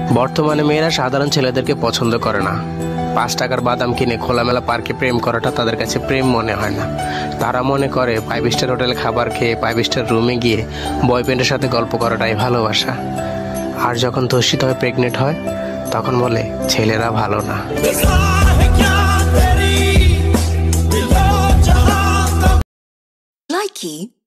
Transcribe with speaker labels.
Speaker 1: বর্তমানে মেয়েরা সাধারণ ছেলেদেরকে পছন্দ করে না। 5 টাকার বাদাম কিনে খোলামেলা পার্কে প্রেম করাটা তাদের কাছে প্রেম মনে হয় না। তারা মনে করে 5 স্টার হোটেলে খাবার খেয়ে 5 স্টার রুমে গিয়ে বয়ফ্রেন্ডের সাথে গল্প করাটাই ভালোবাসা। আর যখন ধর্ষিত হয়ে প্রেগনেন্ট হয় তখন বলে ছেলেরা ভালো না।
Speaker 2: Likey